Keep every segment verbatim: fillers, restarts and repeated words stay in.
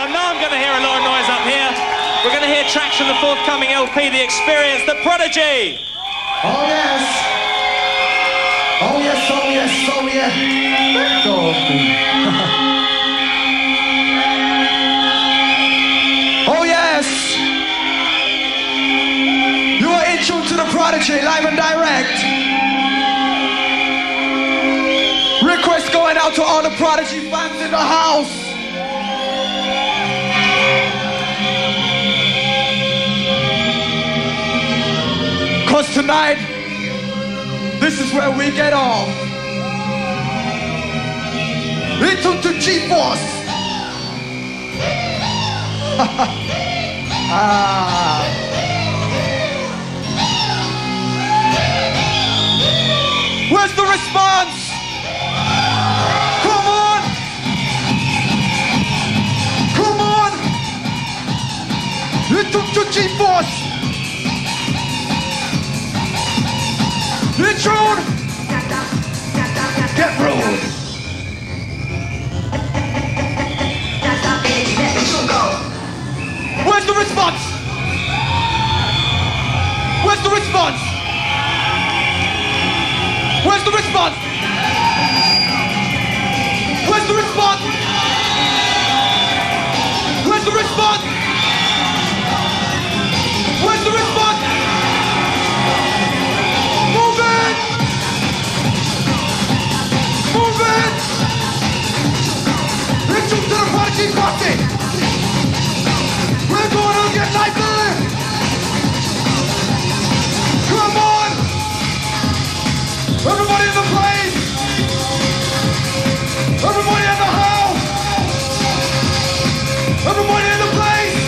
I know I'm going to hear a lot of noise up here. We're going to hear tracks from the forthcoming L P, The Experience, The Prodigy. Oh yes. Oh yes, oh yes, oh yes. Oh yes. You are in tune to The Prodigy, live and direct. Request going out to all the Prodigy fans in the house. Cause tonight, this is where we get off. Into the G-Force. ah. Where's the response? Come on! Come on! Into the G-Force. Intrude! Get rude! Where's the response? Where's the response? Where's the response? Where's the response? Where's the response? Where's the response? Move it! Move it! Into to the Prodigy party! We're going to get lively! Come on! Everybody in the place! Everybody in the house! Everybody in the place!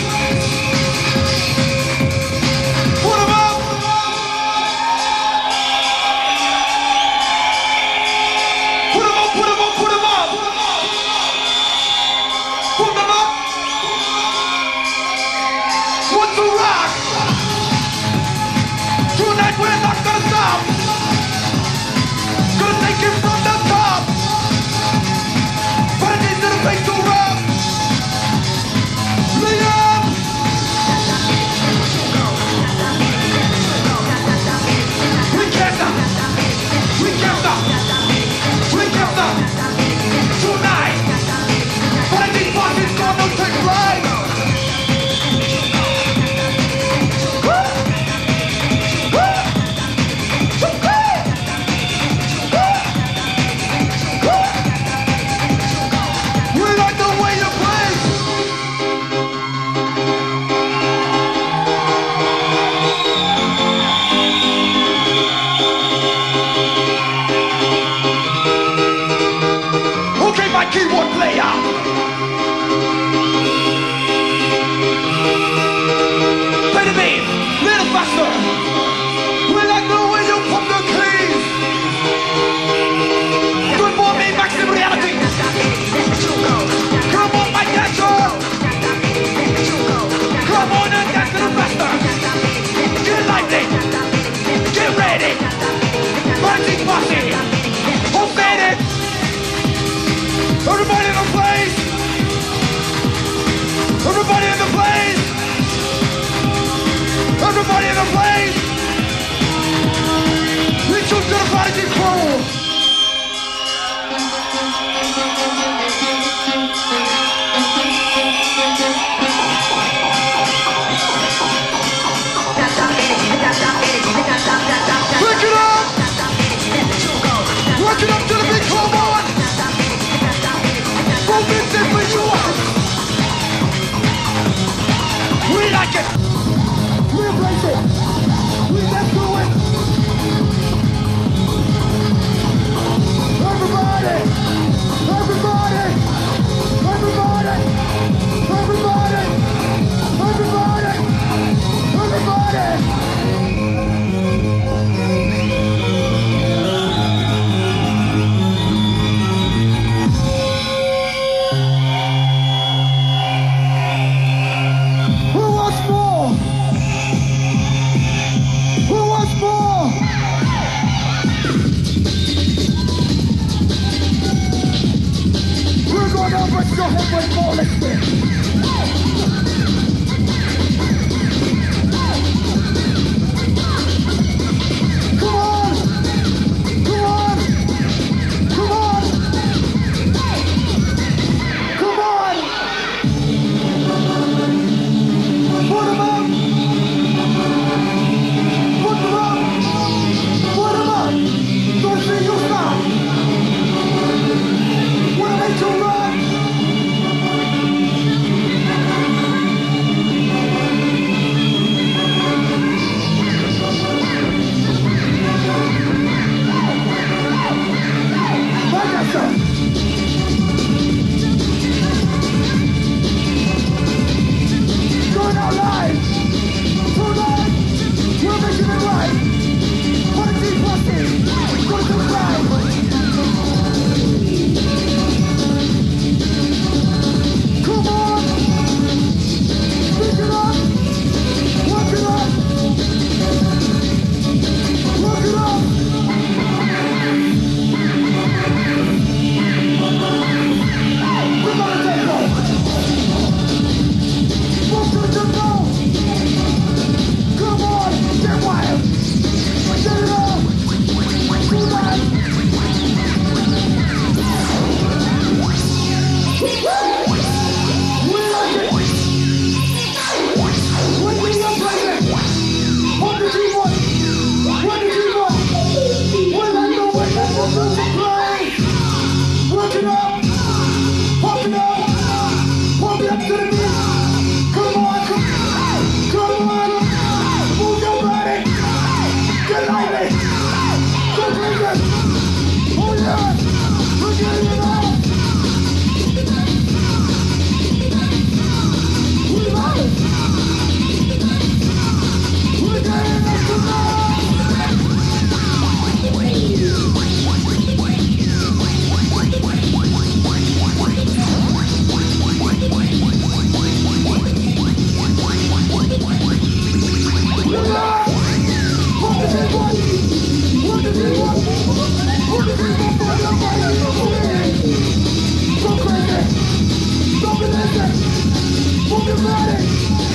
fucking ready.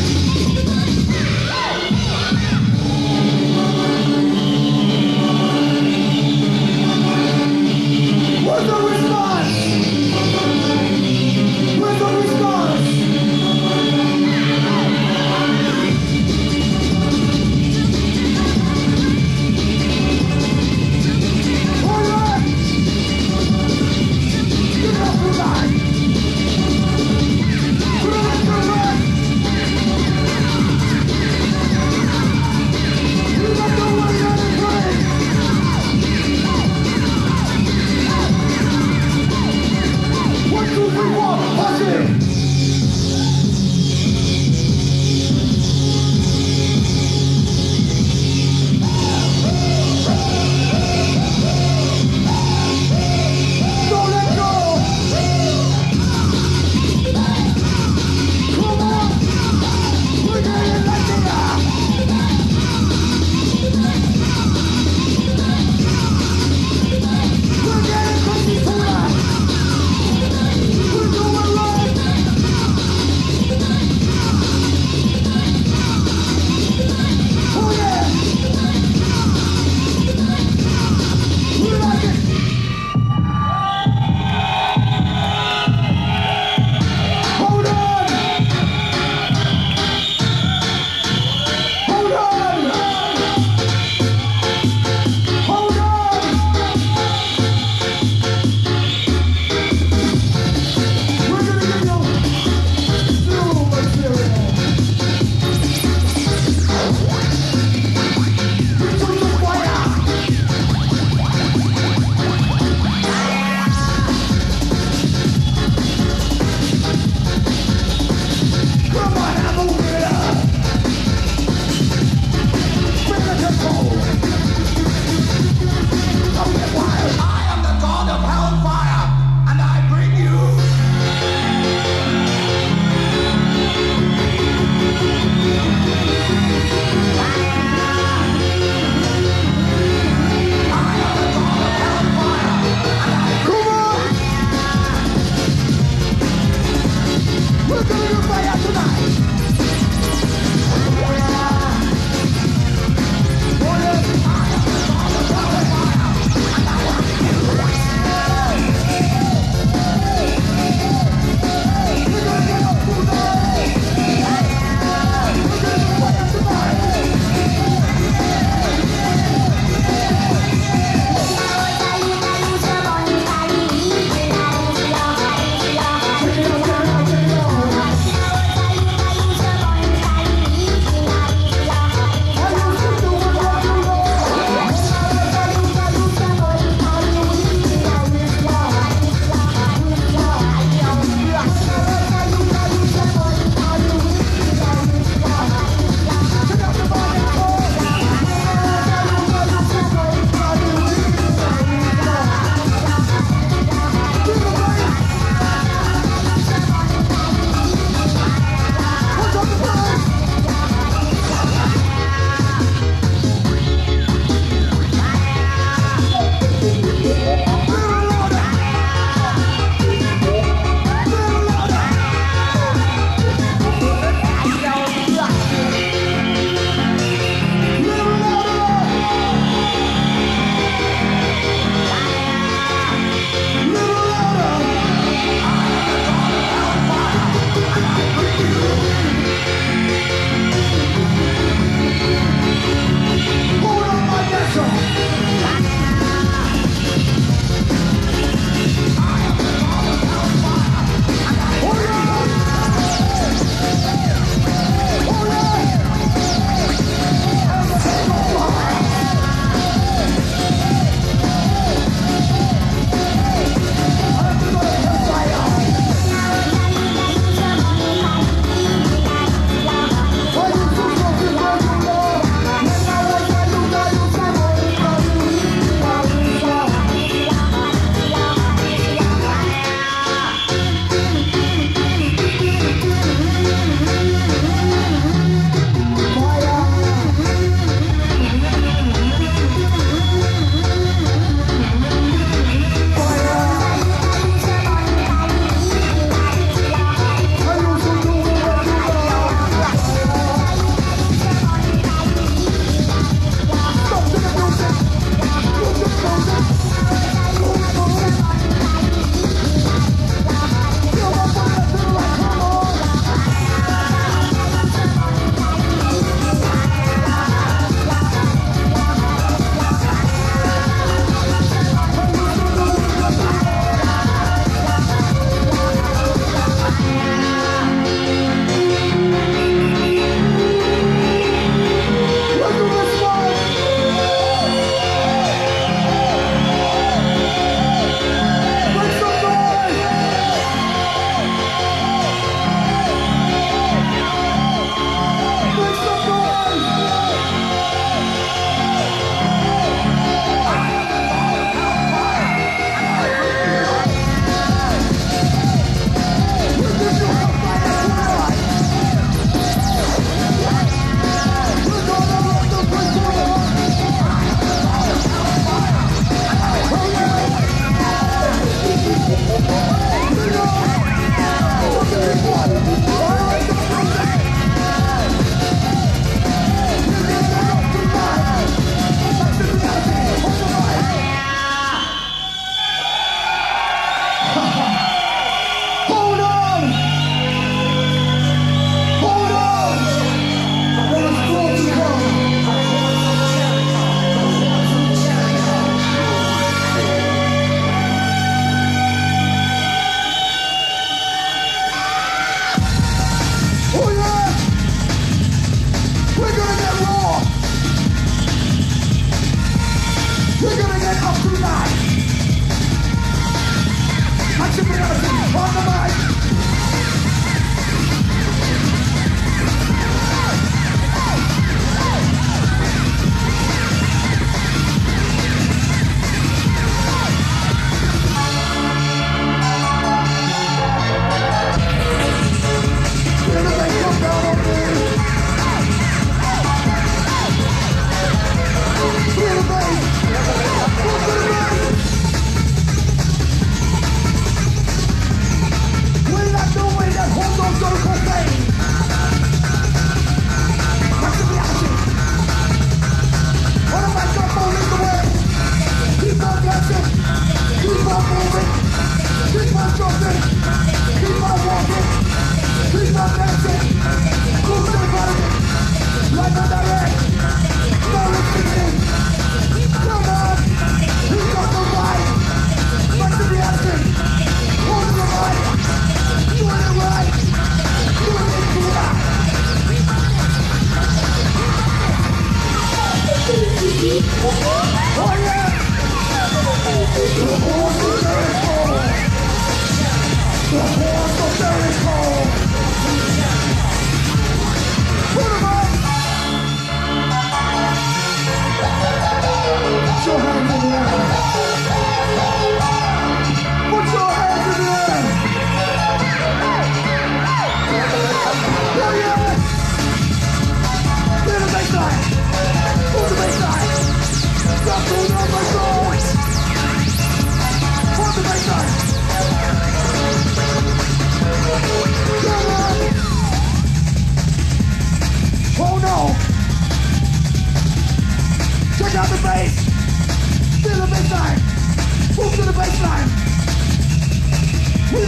Where's the response? Where's the response? Alright! Get off the line! Put it on the line!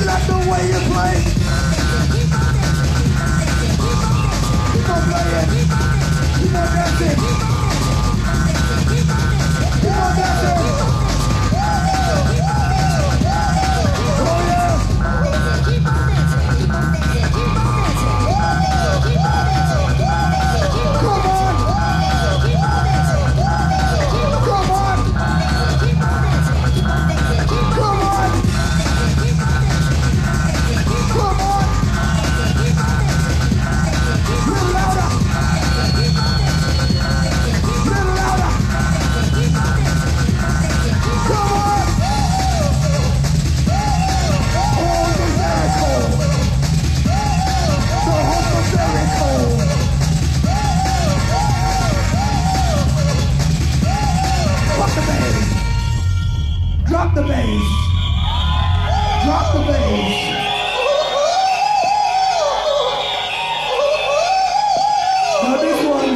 like the way you play. Keep on playing. Keep on dancing. Keep on dancing. Oh yeah. Come on. Come on. Come on. Come on. Little louder. Little louder. Come on. Oh, the Jericho. The hope of Jericho. Drop the bass. Drop the bass. Drop the bass. Now this one.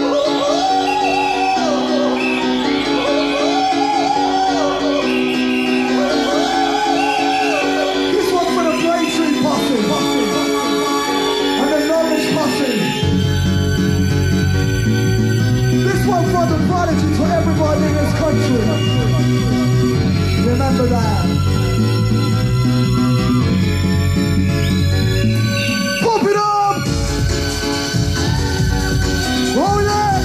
This one for the Braintree posse. And the Norwich posse. This one for the Prodigy, for everybody in this country. Remember that. Pump it up! Oh yeah!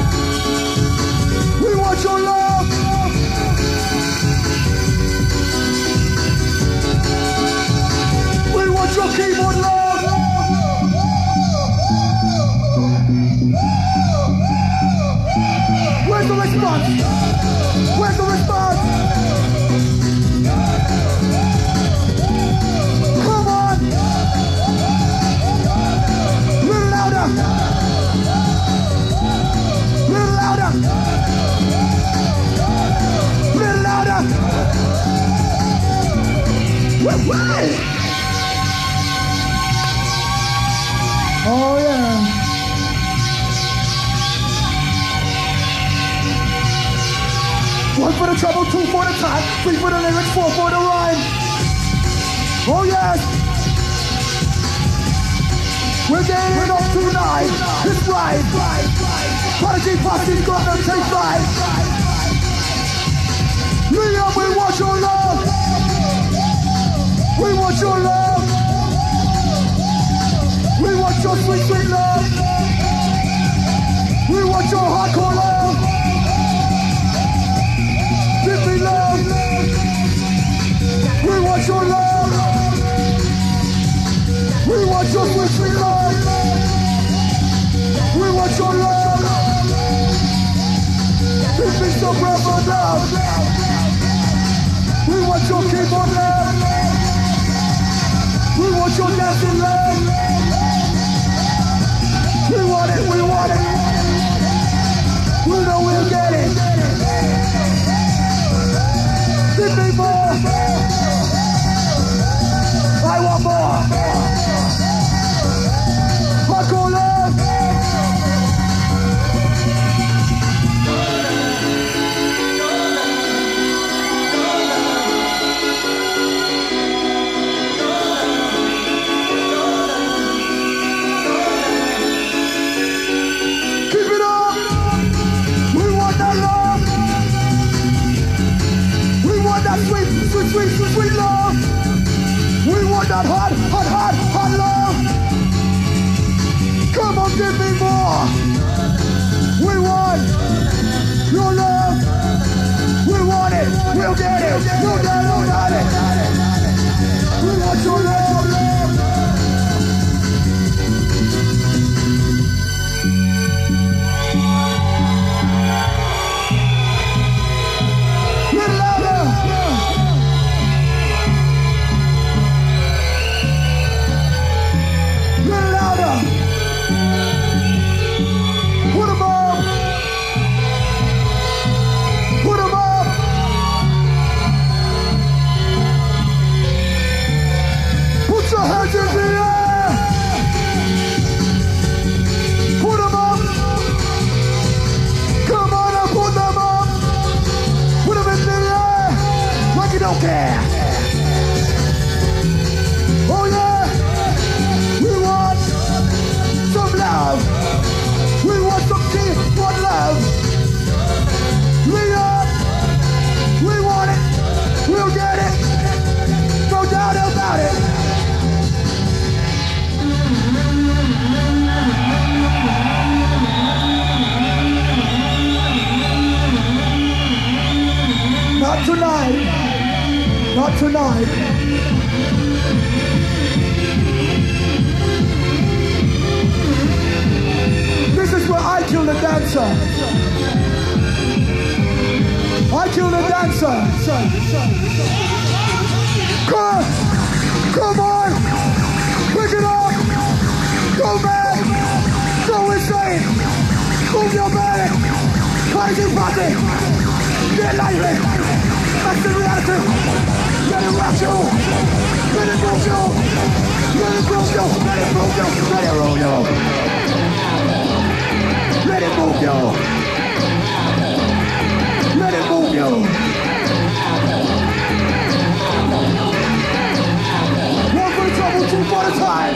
We want your love! We want your keyboard love! Where's the response? Where's the response? Come on! Little louder! Little louder! Little louder! Woo-woo! Oh yeah! One for the trouble, two for the time, three for the lyrics, four for the rhyme. Oh yes! We're getting it up tonight. It's right. Prodigy Posse's gonna take flight. Liam, we want your love. We want your love. We want your sweet, sweet love. We want your hardcore love. Give me love. We want your love. We want your sweet, sweet love. We want your love. Give me some rubber love. We want your keyboard love. We want your dancing love. We want it, we want it. We know we'll get it. Give me more. I want more. Hardcore love. Keep it up. We want that love. We want that sweet, sweet, sweet, sweet, sweet love. We want that hot, hot, hot, hot love. Come on, give me more. We want your love. We want it. We'll get it. We'll get it. We'll get it. We want your love. Little louder. Little louder. Put 'em up. Put 'em up. tonight. This is where I kill the dancer. I kill the dancer. Come, come on, pick it up. Go back, go insane. Move your body, crazy party. Get lively, that's the reality. Let it rock you, let it move you, let it move you, let it move you, let it roll you. Let it move you. Let it move you. One for the trouble, two for the time.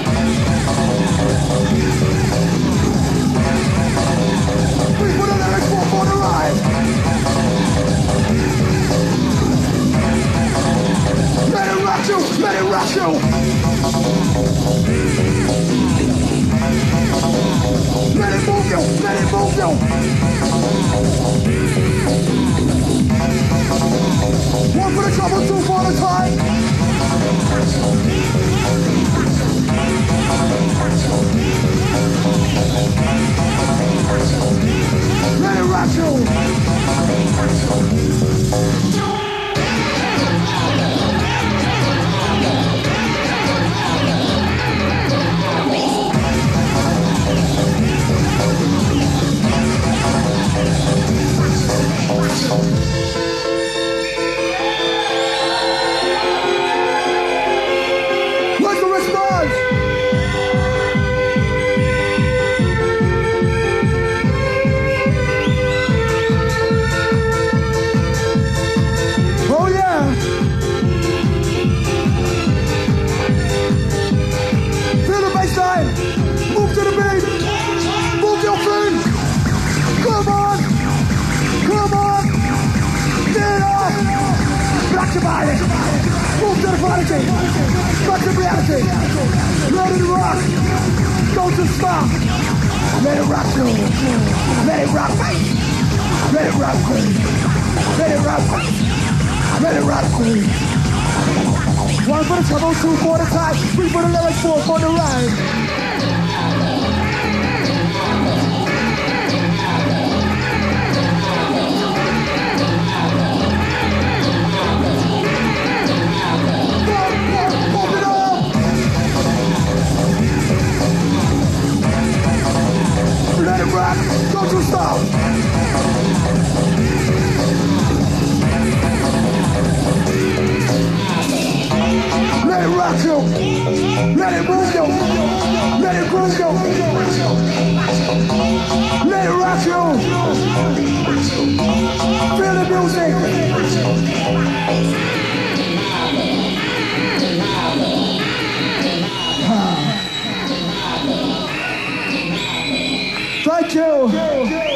Three for the lyrics, four for the ride. Let it rock you, let it rock you. Let it move you, let it move you. One for the trouble, two for the time. Let it rock you. What's the response? Oh yeah. Feel the bassline. Move to the beat. Move your feet. Come on. Come on. Get it off. Rock your body. Move to the quality. Rock the reality. Let it rock. Don't just stop. Let it rock you. Let it rock. Let it rock. Let it rock. Let it rock. One for the trouble, two for the time, three for the lyrics, four for the rhyme. Pump it up. Let it rock. Don't you stop. Let it rock you. Let it move you. Let it groove you. Let it rock you. Feel the music. Thank you.